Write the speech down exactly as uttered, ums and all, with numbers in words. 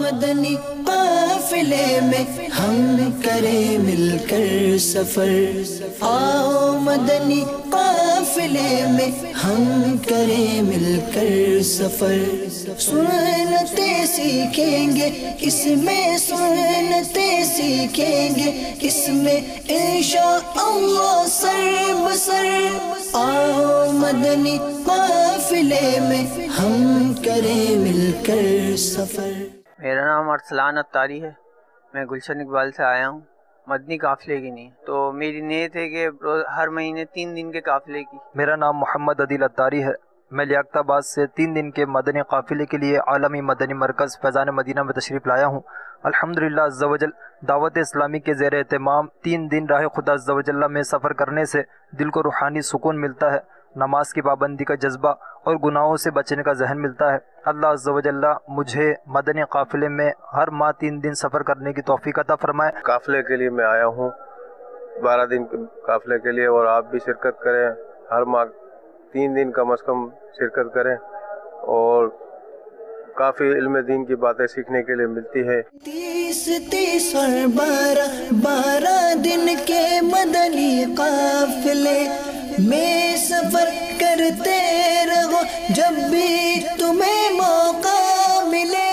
مدنی قافلے میں ہم کریں مل کر سفر، آؤ مدنی قافلے میں ہم کریں مل کر سفر، سنتیں سیکھیں گے اس میں، سنتیں سیکھیں گے اس میں انشاءاللہ سر بسر، آؤ مدنی قافلے میں ہم کریں مل کر سفر۔ میرا نام ارسلان اتاری ہے، میں گلشن اقبال سے آیا ہوں، مدنی قافلے کی نہیں تو میری نیت ہے کہ ہر مہینے تین دن کے قافلے کی۔ میرا نام محمد عدیل اتاری ہے، میں لیاقت آباد سے تین دن کے مدنی قافلے کے لیے عالمی مدنی مرکز فیضان مدینہ میں تشریف لایا ہوں۔ الحمدللہ عز و جل دعوت اسلامی کے زیر اہتمام تین دن راہ خدا عز و جل میں سفر کرنے سے دل کو روحانی سکون ملتا ہے، نماز کی پابندی کا جذبہ اور گناہوں سے بچنے کا ذہن ملتا ہے۔ اللہ عز و جل مجھے مدنی قافلے میں ہر ماہ تین دن سفر کرنے کی توفیق عطا فرمائے۔ قافلے کے لیے میں آیا ہوں، بارہ دن کے قافلے کے لیے، اور آپ بھی شرکت کریں، ہر ماہ تین دن کم از کم شرکت کریں، اور کافی علم دین کی باتیں سیکھنے کے لیے ملتی ہے۔ تیس تیس اور بارہ بارہ دن کے مدنی قافلے میں سفر کرتے رہو، جب بھی تمہیں موقع ملے